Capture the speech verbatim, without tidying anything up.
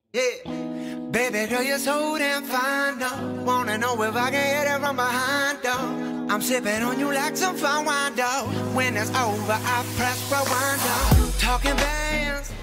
Yeah. Baby girl, you're so damn fine, though. Wanna know if I can hit it from behind, though. I'm sipping on you like some fine wine, though. When it's over, I press rewind, though. Talking bands,